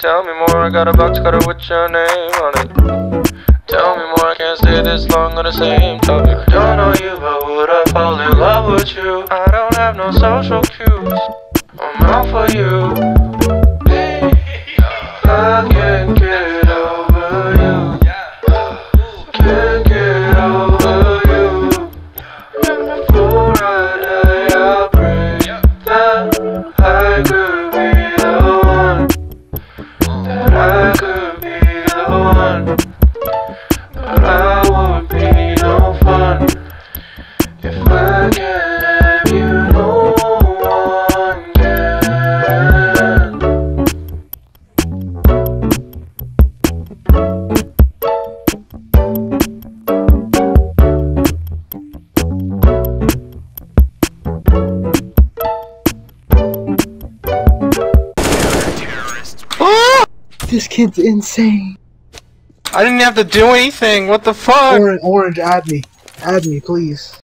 Tell me more, I got a box cutter with your name on it. Tell me more, I can't stay this long on the same topic. Don't know you, but would I fall in love with you? I don't have no social cues, I'm out for you. I can't get over you. Can't get over you. And before I die, I pray that I could be the one. That I could be the one. But I would be no fun if I can't have you. No one can. This kid's insane. I didn't have to do anything. What the fuck? Orange, add me. Add me, please.